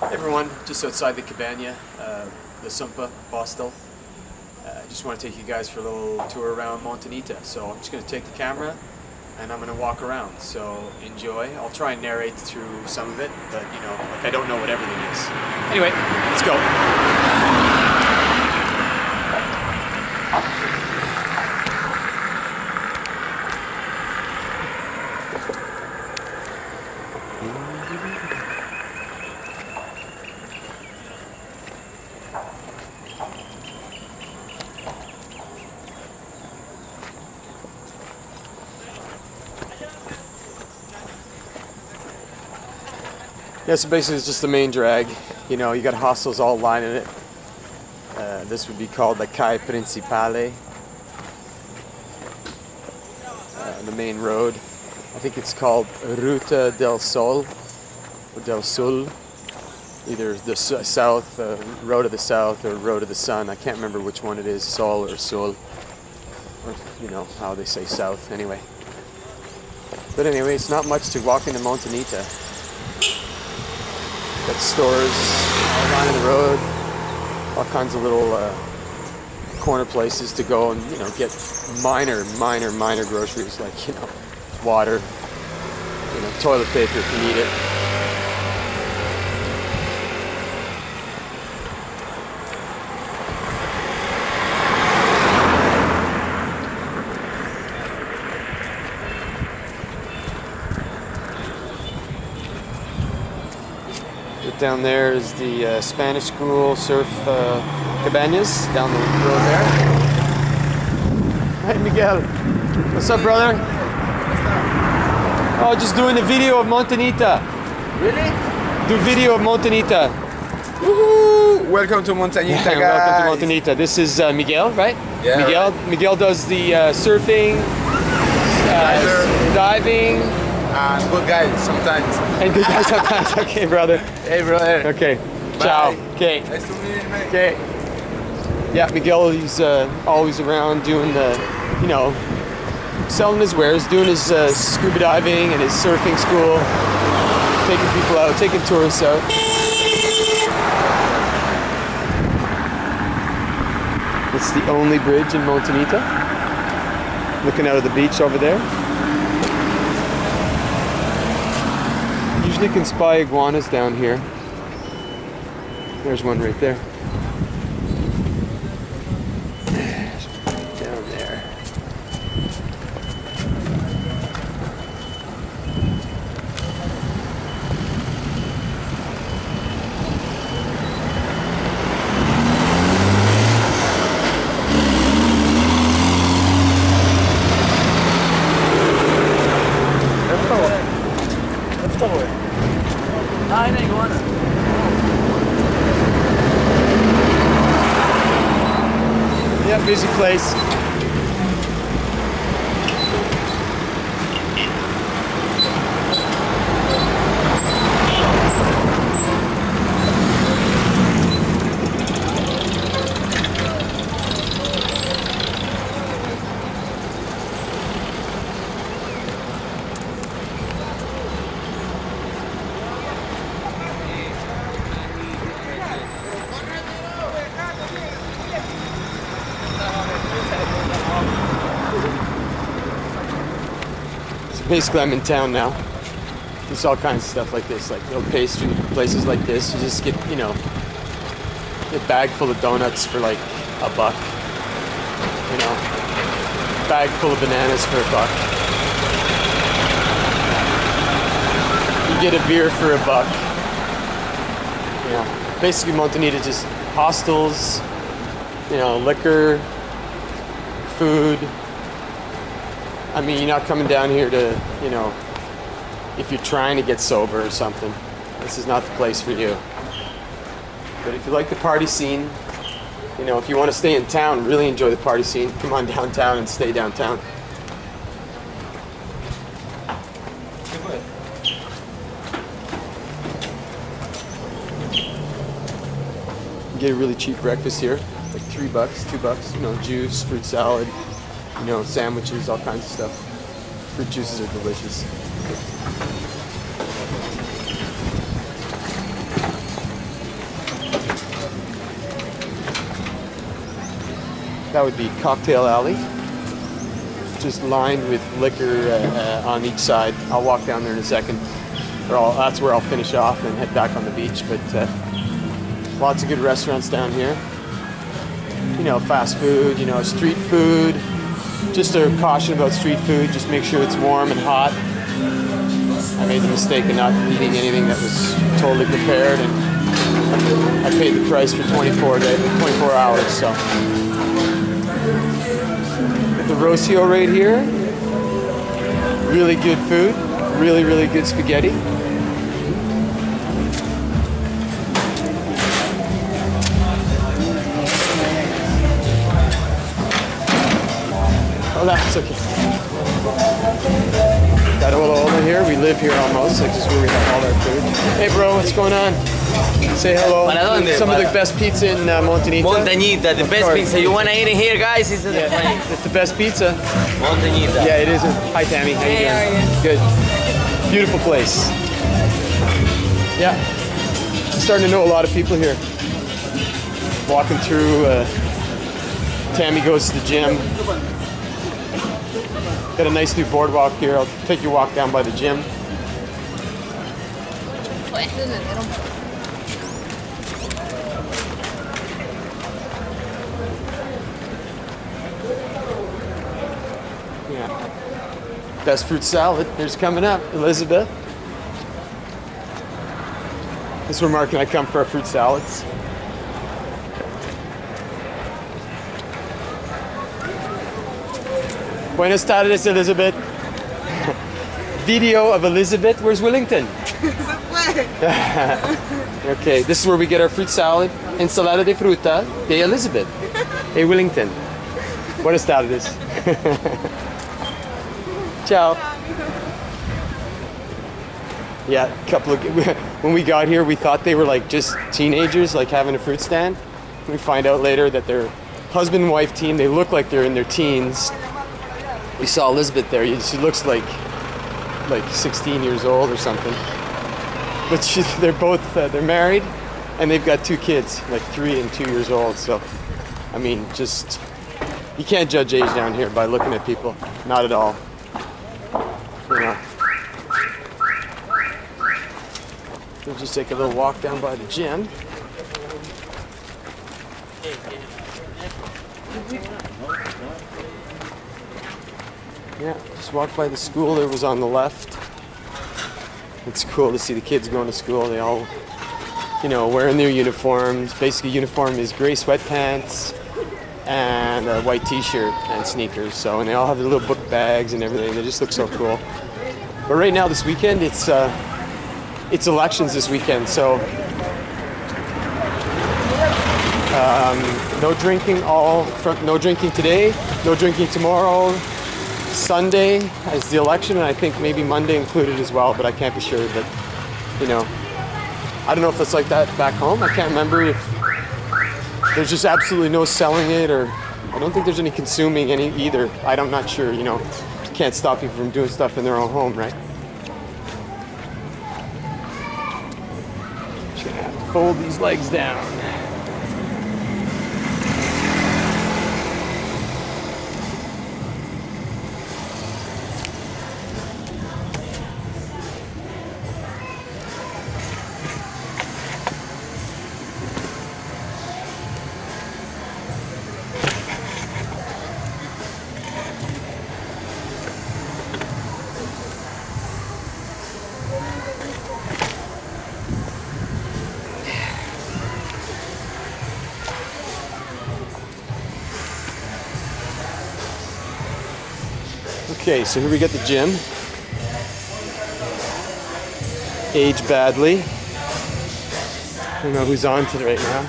Hey everyone, just outside the Cabana, the Sumpa Bostel. I just want to take you guys for a little tour around Montanita. So I'm just going to take the camera and I'm going to walk around. So enjoy. I'll try and narrate through some of it, but you know, like I don't know what everything is. Anyway, let's go. Yeah, so basically it's just the main drag. You know, you got hostels all lining it. This would be called the Calle Principale. The main road. I think it's called Ruta del Sol, or del Sul. Either the south, Road of the South, or Road of the Sun. I can't remember which one it is, Sol or Sul. Or, you know, how they say south, anyway. But anyway, it's not much to walk into Montanita. Got stores all along the road, all kinds of little corner places to go and, you know, get minor groceries like, you know, water, you know, toilet paper if you need it. Down there is the Spanish school, surf cabanas down the road there. Hi Miguel, what's up brother? Oh, just doing a video of Montanita. Really? Do video of Montanita. Woohoo! Welcome to Montanita, yeah, guys. welcome to Montanita. This is Miguel, right? Yeah. Miguel does the surfing, diving. Good guys sometimes. And good guys sometimes. Okay, brother. Hey, brother. Okay. Bye. Ciao. Okay. Nice to meet you, mate. Okay. Yeah, Miguel, he's always around doing the, you know, selling his wares, doing his scuba diving and his surfing school, taking people out, taking tourists out. It's the only bridge in Montanita. Looking out of the beach over there. Usually can spy iguanas down here. There's one right there. There's one down there. Yeah, busy place. Basically, I'm in town now. There's all kinds of stuff like this, like little pastry places like this. You just get, you know, a bag full of donuts for like $1. You know, a bag full of bananas for $1. You get a beer for $1. You know, basically Montanita is just hostels, you know, liquor, food. I mean, you're not coming down here to, you know, if you're trying to get sober or something. This is not the place for you. But if you like the party scene, you know, if you want to stay in town, really enjoy the party scene, come on downtown and stay downtown. You get a really cheap breakfast here, like $3, $2, you know, juice, fruit salad, you know, sandwiches, all kinds of stuff. Fruit juices are delicious. that would be Cocktail Alley. Just lined with liquor on each side. I'll walk down there in a second. That's where I'll finish off and head back on the beach. But lots of good restaurants down here. You know, fast food, you know, street food. Just a caution about street food, just make sure it's warm and hot. I made the mistake of not eating anything that was totally prepared, and I paid the price for 24 hours, so. The Rocio right here, really good food, really, really good spaghetti. Oh, that's okay. Got a little over here. We live here almost, like this is where we have all our food. Hey, bro, what's going on? Say hello. Some of the best pizza in Montañita. Montañita, the best pizza. You want to eat it here, guys? It's the best pizza. Montañita. Yeah, it is. Hi, Tammy. How you doing? Good. Beautiful place. Yeah. Starting to know a lot of people here. Walking through. Tammy goes to the gym. Got a nice new boardwalk here. I'll take you a walk down by the gym. Yeah. Best fruit salad. Here's coming up, Elizabeth. This is where Mark and I come for our fruit salads. Buenas tardes, Elizabeth. Video of Elizabeth. Where's Wellington? Okay, this is where we get our fruit salad. Ensalada de fruta de Elizabeth. Hey, Wellington. Buenas tardes. Ciao. Yeah, when we got here, we thought they were like just teenagers, like having a fruit stand. We find out later that they're husband and wife team. They look like they're in their teens. We saw Elizabeth there. She looks like 16 years old or something. But they're both they're married, and they've got 2 kids, like 3 and 2 years old. So, I mean, just you can't judge age down here by looking at people. Not at all. You know. We'll just take a little walk down by the gym. Yeah, just walked by the school. It was on the left. It's cool to see the kids going to school. They all, you know, wearing their uniforms. Basically, uniform is gray sweatpants and a white t-shirt and sneakers. So, and they all have their little book bags and everything. They just look so cool. But right now, this weekend, it's elections this weekend. So, no drinking no drinking today, no drinking tomorrow. Sunday is the election, and I think maybe Monday included as well, but I can't be sure. But, you know, I don't know if it's like that back home. I can't remember if there's just absolutely no selling it, or I don't think there's any consuming any either. I'm not sure, you know. You can't stop people from doing stuff in their own home, right? Just gonna have to fold these legs down. Okay, so here we got the gym. Age badly. I don't know who's on to it right now.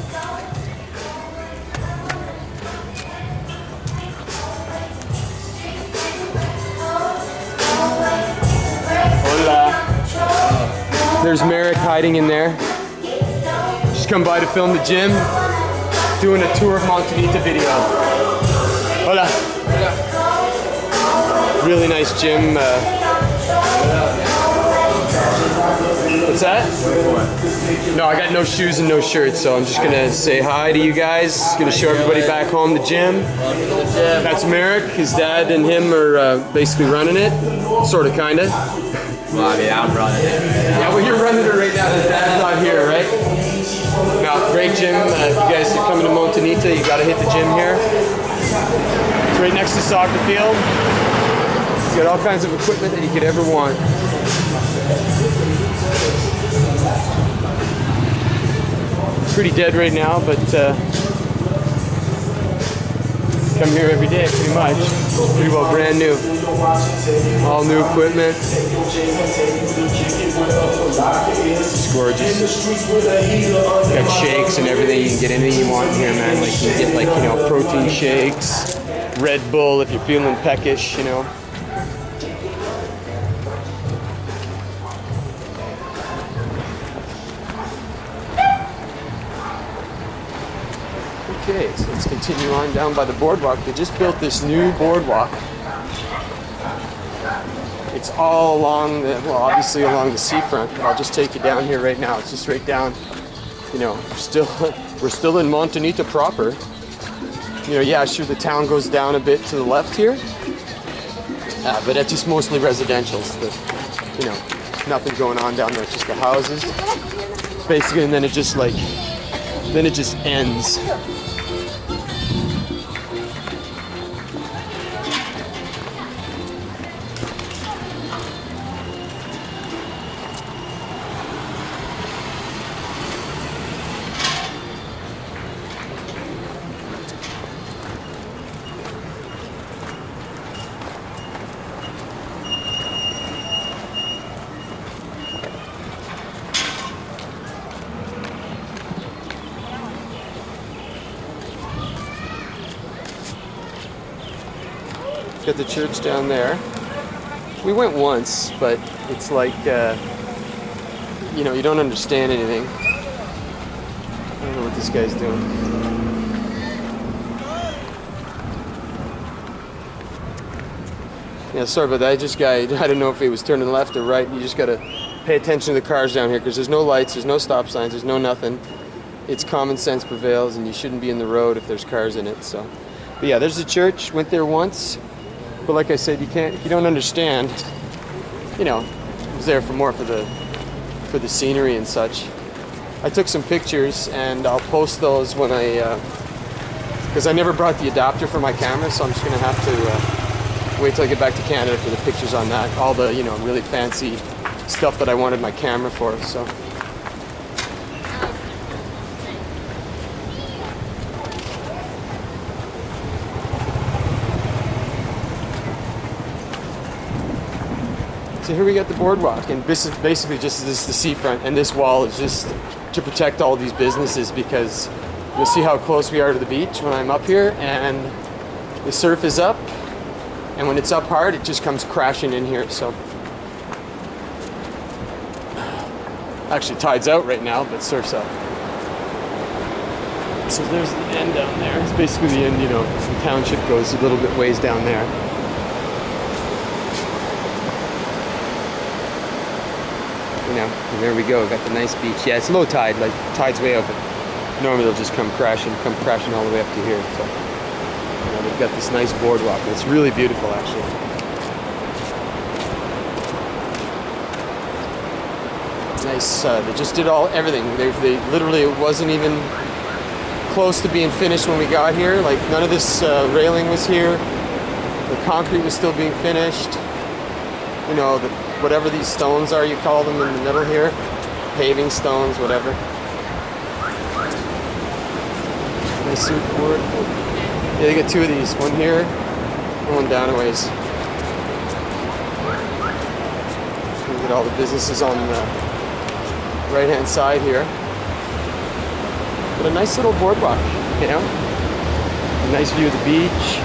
Hola. There's Merrick hiding in there. Just come by to film the gym. Doing a tour of Montañita video. Hola. Really nice gym. What's that? No, I got no shoes and no shirts, so I'm just gonna say hi to you guys. Gonna show everybody back home the gym. That's Merrick. His dad and him are basically running it, sort of, kinda. Well, I mean, I'm running it. Yeah, well, you're running it right now. His dad's not here, right? No, great gym. If you guys are coming to Montanita, you gotta hit the gym here. It's right next to soccer field. It's got all kinds of equipment that you could ever want. Pretty dead right now, but come here every day pretty much. Pretty well brand new. All new equipment. It's gorgeous. Got shakes and everything. You can get anything you want in here, man. Like you can get, like, you know, protein shakes, Red Bull if you're feeling peckish, you know. Okay, so let's continue on down by the boardwalk. They just built this new boardwalk. It's all along the, well, obviously along the seafront, but I'll just take you down here right now. It's just right down, you know, we're still in Montanita proper. You know, yeah, sure, the town goes down a bit to the left here, but it's just mostly residentials. You know, nothing going on down there, it's just the houses. Basically, and then it just like, then it just ends. Got the church down there. We went once, but it's like, you know, you don't understand anything. I don't know what this guy's doing. Yeah, sorry about that. I don't know if he was turning left or right. You just gotta pay attention to the cars down here because there's no lights, there's no stop signs, there's no nothing. It's common sense prevails, and you shouldn't be in the road if there's cars in it. So, but yeah, there's the church. Went there once. But like I said, you can't, if you don't understand, you know, I was there for more for the scenery and such. I took some pictures and I'll post those when because I never brought the adapter for my camera, so I'm just gonna have to wait till I get back to Canada for the pictures on that. All the, you know, really fancy stuff that I wanted my camera for, so. So here we got the boardwalk, and this is basically just the seafront, and this wall is just to protect all these businesses because you'll see how close we are to the beach when I'm up here, and the surf is up, and when it's up hard, it just comes crashing in here. So actually tide's out right now, but surf's up. So there's the end down there. It's basically the end, you know, the township goes a little bit ways down there. You know, and there we go, got the nice beach. Yeah, it's low tide, like tide's way up. Normally they'll just come crashing all the way up to here. So, you know, they've got this nice boardwalk. It's really beautiful, actually. Nice. They just did everything. They literally, it wasn't even close to being finished when we got here. Like none of this railing was here. The concrete was still being finished. You know, whatever these stones are, you call them in the middle here, paving stones, whatever. Nice board. Yeah, they got two of these, one here, and one down a ways. Look at all the businesses on the right-hand side here. But a nice little boardwalk, you know? A nice view of the beach.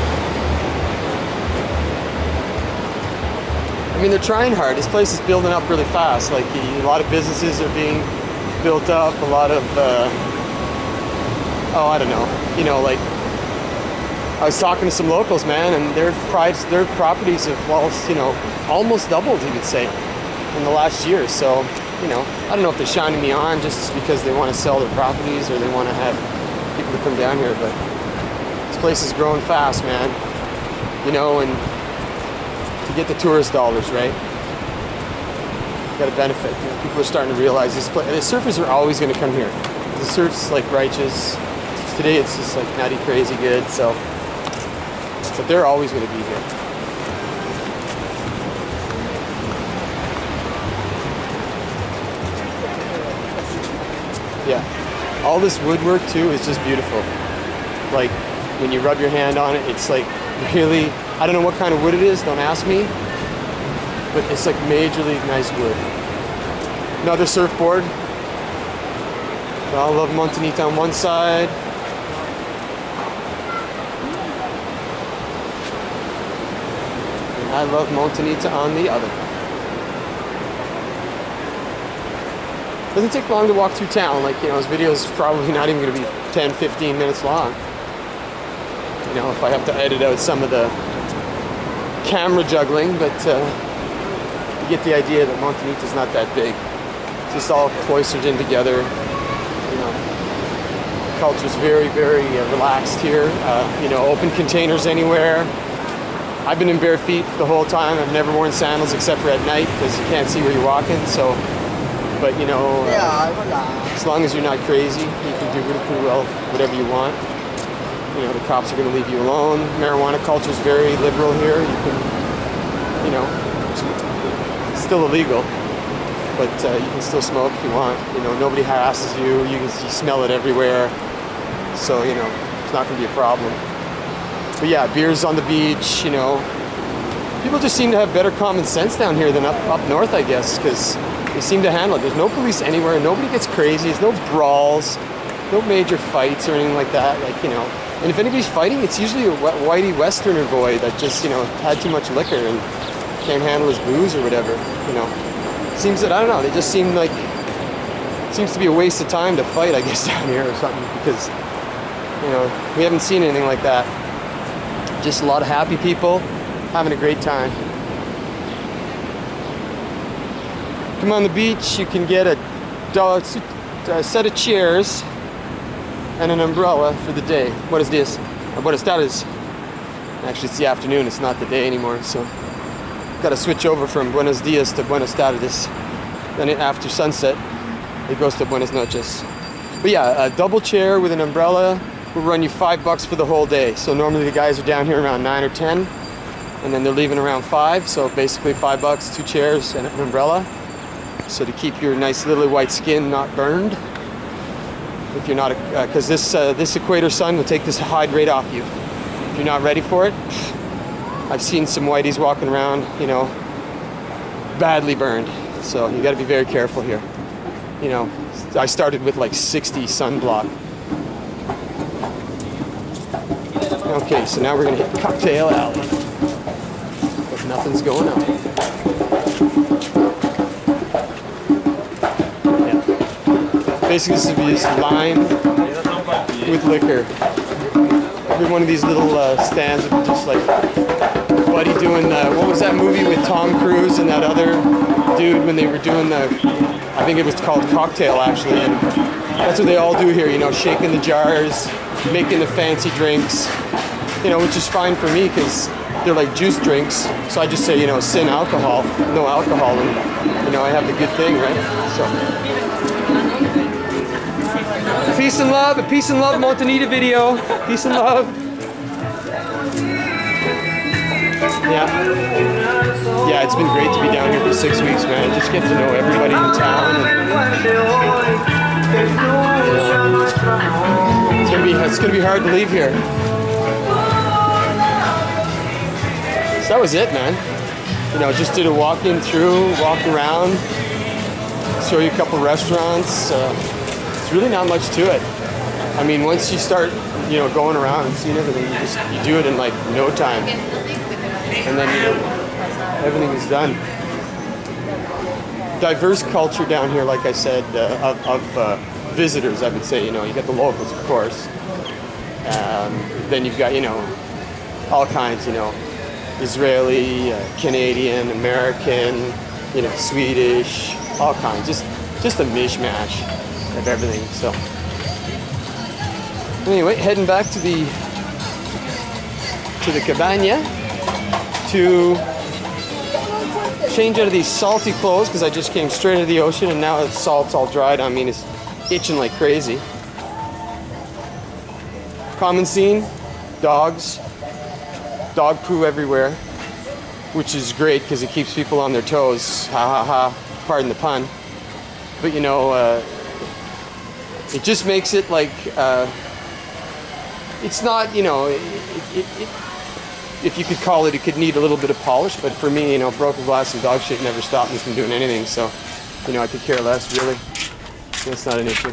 I mean, they're trying hard. This place is building up really fast. Like, a lot of businesses are being built up. A lot of, oh, I don't know. You know, like, I was talking to some locals, man, and their properties have, well, you know, almost doubled, you could say, in the last year. So you know, I don't know if they're shining me on just because they want to sell their properties or they want to have people to come down here, but this place is growing fast, man. You know, and to get the tourist dollars, right? Got to benefit. You know, people are starting to realize this place. The surfers are always going to come here. The surf's like righteous. Today it's just like nutty, crazy good. So, but they're always going to be here. Yeah, all this woodwork too is just beautiful. Like when you rub your hand on it, it's like really. I don't know what kind of wood it is. Don't ask me. But it's like majorly nice wood. Another surfboard. I love Montanita on one side. And I love Montanita on the other. Doesn't take long to walk through town. Like, you know, this video is probably not even going to be 10, 15 minutes long. You know, if I have to edit out some of the camera juggling, but get the idea that Montanita is not that big. It's just all cloistered in together. You know, the culture's very, very relaxed here. You know, open containers anywhere. I've been in bare feet the whole time. I've never worn sandals except for at night because you can't see where you're walking. So, but you know, as long as you're not crazy, you can do pretty well whatever you want. You know, the cops are going to leave you alone. Marijuana culture is very liberal here. You can, you know. Still illegal, but you can still smoke if you want. You know, nobody harasses you. You smell it everywhere, so you know it's not going to be a problem. But yeah, beers on the beach. You know, people just seem to have better common sense down here than up north, I guess, because they seem to handle it. There's no police anywhere. Nobody gets crazy. There's no brawls, no major fights or anything like that. Like, you know, and if anybody's fighting, it's usually a whitey Westerner boy that just, you know, had too much liquor and can't handle his booze or whatever, you know. Seems that, I don't know, they just seem like, seems to be a waste of time to fight, I guess, down here or something, because, you know, we haven't seen anything like that. Just a lot of happy people having a great time. Come on the beach, you can get a set of chairs and an umbrella for the day. What is this? Buenas tardes. Actually, it's the afternoon, it's not the day anymore, so got to switch over from buenos dias to buenas tardes. Then after sunset, it goes to buenas noches. But yeah, a double chair with an umbrella will run you $5 for the whole day. So normally the guys are down here around 9 or 10, and then they're leaving around 5. So basically $5, 2 chairs and an umbrella. So to keep your nice lily white skin not burned, if you're not, because this equator sun will take this hide right off you. If you're not ready for it. I've seen some whiteys walking around, you know, badly burned. So you got to be very careful here. You know, I started with like 60 sunblock. Okay, so now we're going to hit Cocktail Alley. But nothing's going on. Yeah. Basically, this would be just lined with liquor. Every one of these little stands would be just like Buddy doing what was that movie with Tom Cruise and that other dude when they were doing the, I think it was called Cocktail actually, and that's what they all do here, you know, shaking the jars, making the fancy drinks, you know, which is fine for me because they're like juice drinks, so I just say, you know, sin alcohol, no alcohol, and you know, I have the good thing, right? So peace and love, a peace and love Montanita video, peace and love. Yeah, it's been great to be down here for 6 weeks, man. Just get to know everybody in town. And, it's gonna be hard to leave here. So that was it, man. You know, just did a walk around, show you a couple restaurants. It's really not much to it. I mean, once you start, you know, going around and seeing everything, you do it in like no time. And then, you know, everything is done. Diverse culture down here, like I said, of visitors, I would say. You know, you got the locals, of course. Then you've got, you know, all kinds, you know, Israeli, Canadian, American, you know, Swedish, all kinds. Just just a mishmash of everything. So anyway, heading back to the cabana to change out of these salty clothes because I just came straight out of the ocean and now the salt's all dried on me and it's itching like crazy. Common scene, dogs, dog poo everywhere, which is great because it keeps people on their toes. Ha ha ha, pardon the pun. But you know, it just makes it like, it's not, you know, if you could call it, it could need a little bit of polish, but for me, you know, broken glass and dog shit never stopped me from doing anything, so, you know, I could care less, really. That's not an issue.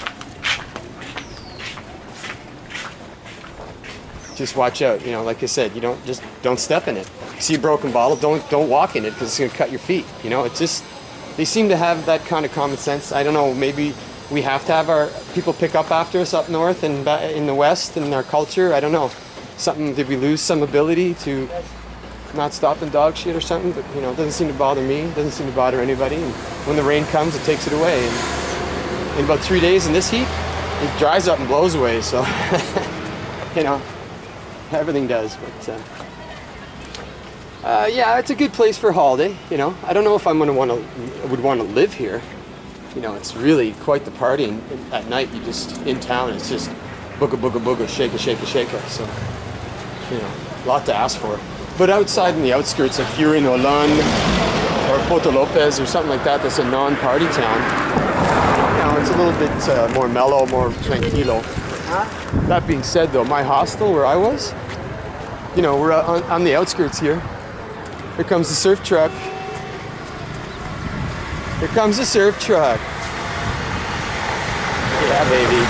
Just watch out, you know, like I said, you don't step in it. You see a broken bottle, don't walk in it because it's gonna cut your feet, you know, it's just, they seem to have that kind of common sense. I don't know, maybe we have to have our people pick up after us up north and in the west and our culture, I don't know. Something, did we lose some ability to not stop in dog shit or something? But you know, it doesn't seem to bother me, it doesn't seem to bother anybody. And when the rain comes, it takes it away. And in about 3 days in this heat, it dries up and blows away. So, you know, everything does. But yeah, it's a good place for a holiday. You know, I don't know if I'm would want to live here. You know, it's really quite the party. And at night, you just in town. It's just booga booga booga, shake a shake a shake a. So. You know, a lot to ask for. But outside in the outskirts, like Furin or Lan or Poto Lopez or something like that, that's a non-party town. You know, it's a little bit more mellow, more tranquilo. That being said, though, my hostel where I was, you know, we're on the outskirts here. Here comes the surf truck. Here comes the surf truck. Yeah, baby.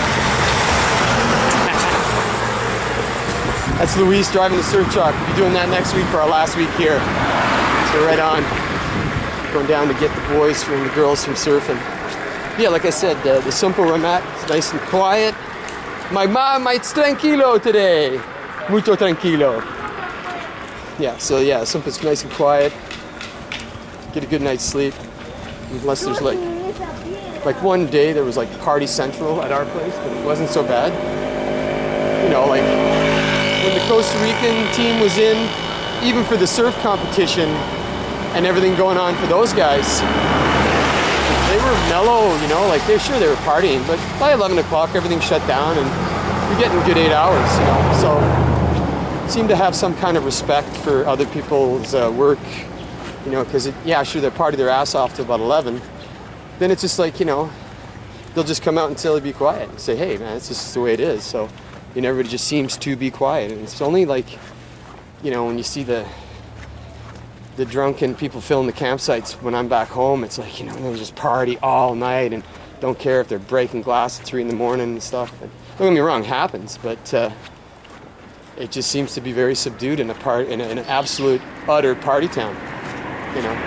That's Luis driving the surf truck. We'll be doing that next week for our last week here. So right on. Going down to get the boys and the girls from surfing. Yeah, like I said, the sumpo where I'm at is nice and quiet. My mom, it's tranquilo today. Mucho tranquilo. Yeah, so yeah, Sumpa's nice and quiet. Get a good night's sleep. Unless there's like one day there was like party central at our place, but it wasn't so bad. You know, like when the Costa Rican team was in, even for the surf competition and everything going on for those guys, they were mellow, you know, like they were partying, but by 11 o'clock everything shut down and you're getting a good 8 hours, you know, so seem to have some kind of respect for other people's work, you know, because yeah, sure, they party their ass off to about 11, then it's just like, you know, they'll just come out and tell you be quiet and say, hey man, it's just the way it is. So, you know, everybody just seems to be quiet, and it's only like, you know, when you see the drunken people filling the campsites when I'm back home, it's like, you know, they'll just party all night and don't care if they're breaking glass at 3 in the morning and stuff. And don't get me wrong, it happens, but it just seems to be very subdued in an absolute utter party town, you know.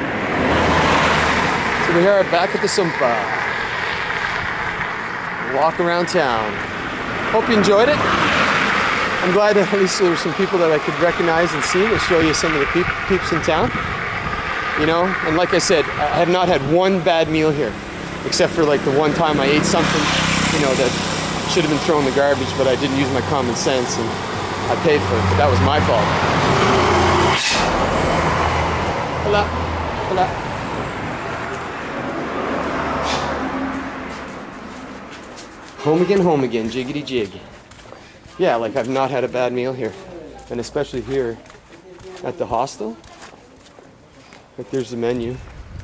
So we are back at the Sumpa. Walk around town. Hope you enjoyed it. I'm glad that at least there were some people that I could recognize and see and show you some of the peeps in town. You know, and like I said, I have not had one bad meal here, except for like the one time I ate something, you know, that should have been thrown in the garbage, but I didn't use my common sense and I paid for it, but that was my fault. Hola. Hola. Home again, jiggity jig. Yeah, like I've not had a bad meal here. And especially here at the hostel. Like there's the menu.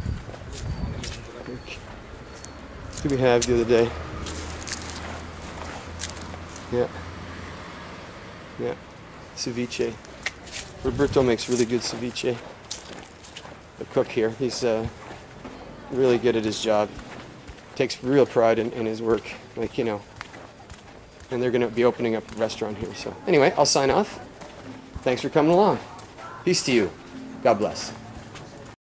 What did we have the other day? Yeah. Yeah. Ceviche. Roberto makes really good ceviche. The cook here. He's really good at his job. Takes real pride in his work. Like, you know. And they're going to be opening up a restaurant here. So anyway, I'll sign off. Thanks for coming along. Peace to you. God bless.